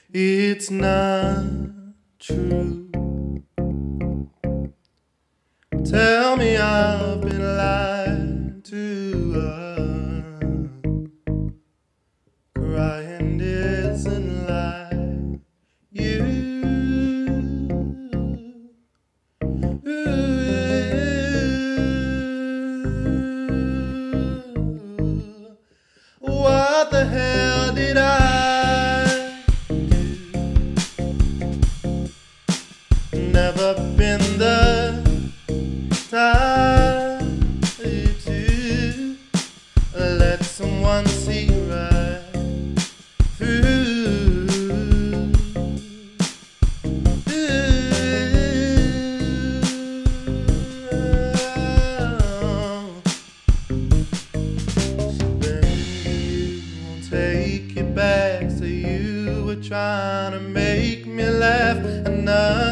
It's not true. Tell me I've been lied to. Crying isn't like you. What the hell did I do? Never been the type to let someone see right through. Take it back, so you were trying to make me laugh. Another